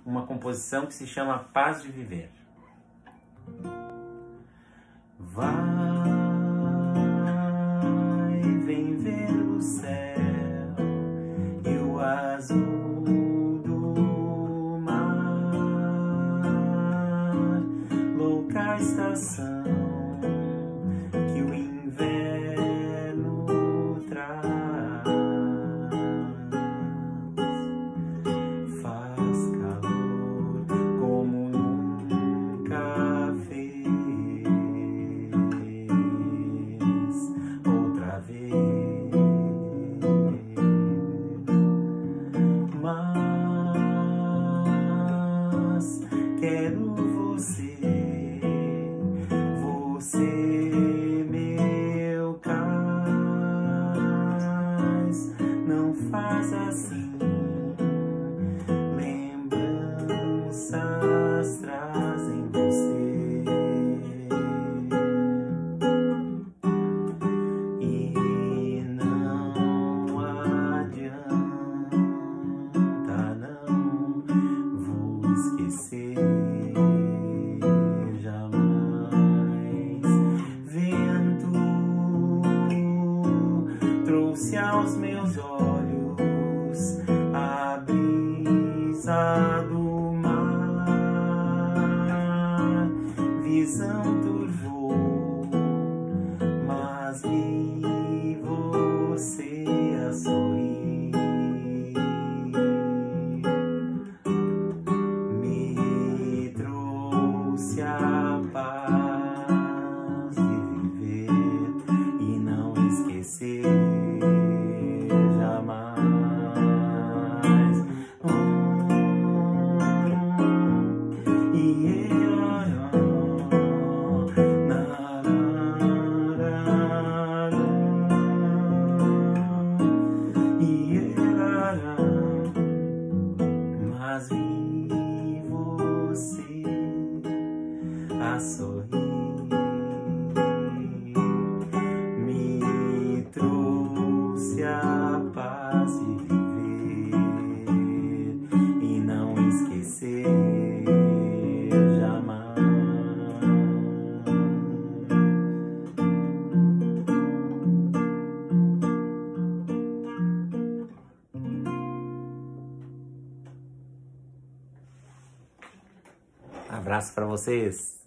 uma composição que se chama Paz de Viver. Vai, vem ver o céu e o azul do mar, louca estação que o inverno traz. Faz calor como nunca fez, outra vez. Mas quero você, meu cais, não faz assim. Lembranças trazem você e não adianta, não vou esquecer jamais. Vento trouxe aos meus olhos a brisa do mar, visão turvou, mas vi você a sorrir. Me trouxe a paz de viver e não esquecer jamais. Mas vi você a sorrir, me trouxe a paz de viver e não esquecer jamais. Abraço para vocês.